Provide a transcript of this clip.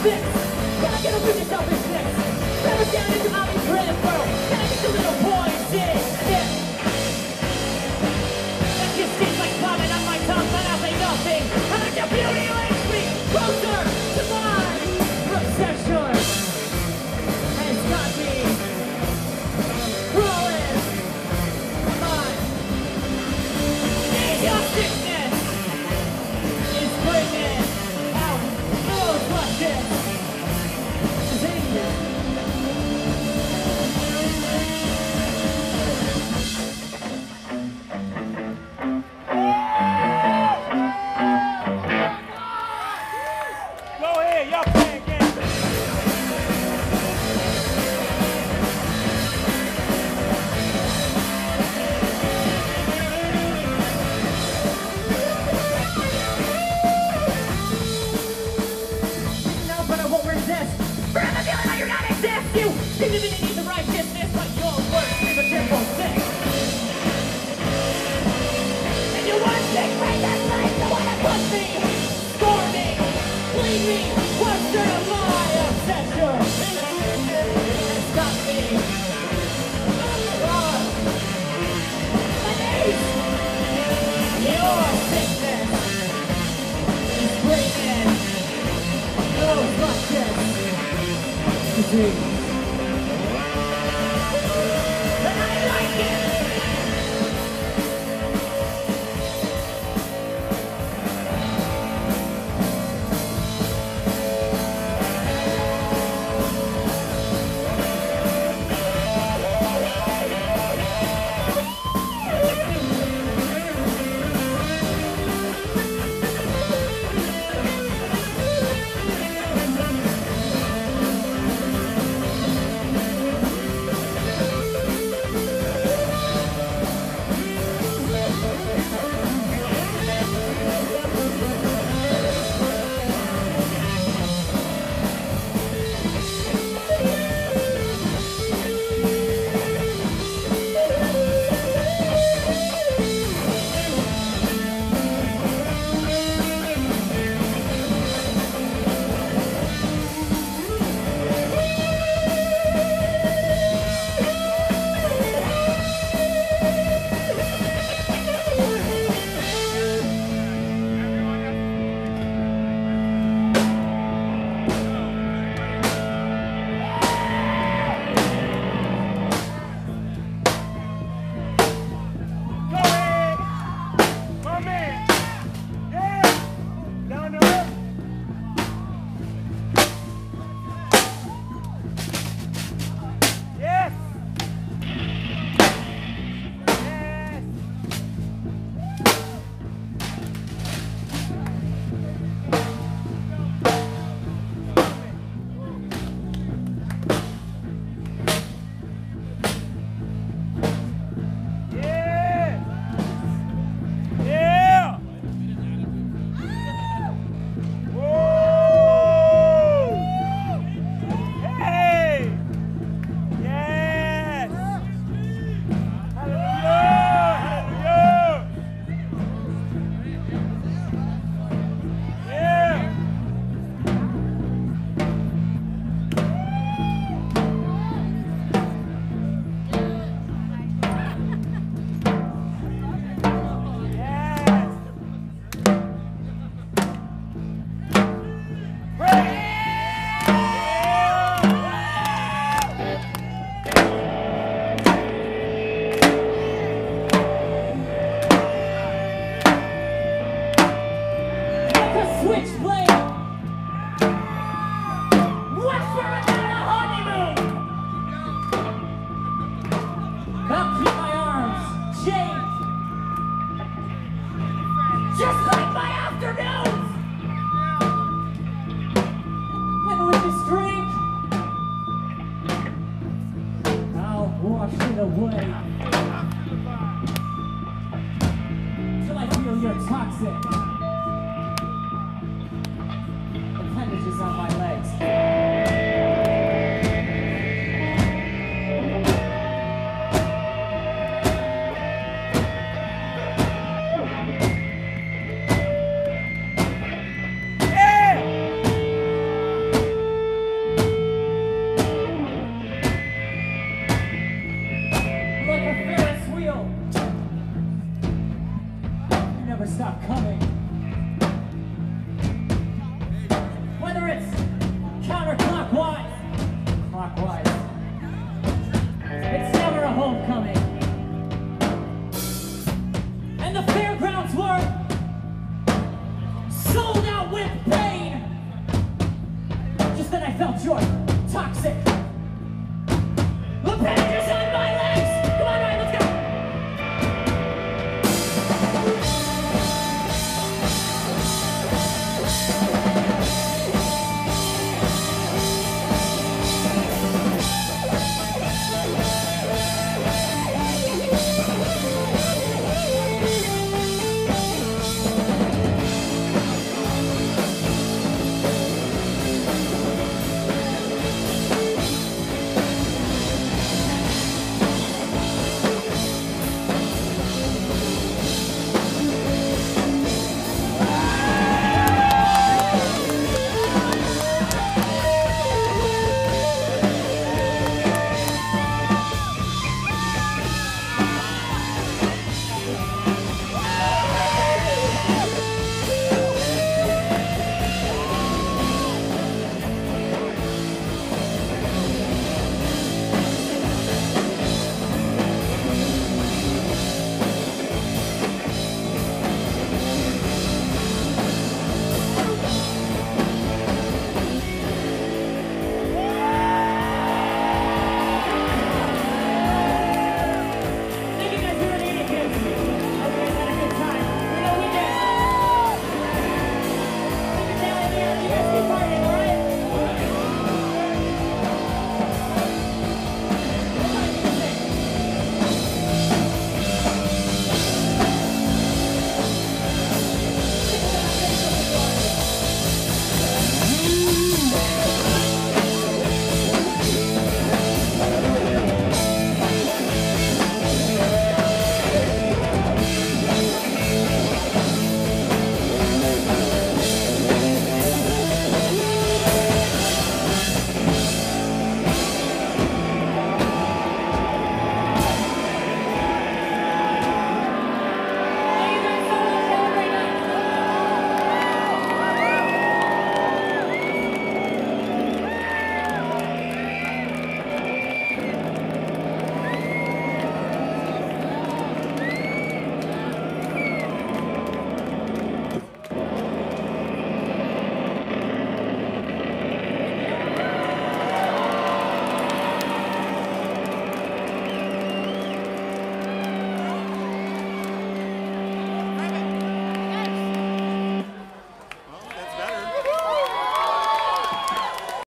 fix? Can I get a really selfish fix? Never down into my transfer. Can I get a little poison? Yeah. That just seems like vomit on my tongue, but I'll say nothing. I like your beauty leads me closer to my obsession. Has got me crawling. Come on. Need your sickness is bringing out those luscious diseases. Go ahead, y'all play again. No, but I won't resist. For I'm feeling like you're not exist. You seem to be need the righteousness, but your words leave a temple sick. And you want to stick right that life, the one that puts me, scorn me, bleed me, question my obsession. And stop me. On my knees. Your sickness is bringing those luscious disease. And I like it. Go ahead. My man. Yeah. Down to earth. Yes. Yes. Yeah. Yeah. Woo. Hey. Yes. Hallelujah. Hallelujah. Yeah. Yes. Like a switchblade. What's for another honeymoon? I'll keep my arms chained. Just like my afternoons. And with this drink, I'll wash it away. Till I feel your toxic appendages on my legs. felt joy, toxic.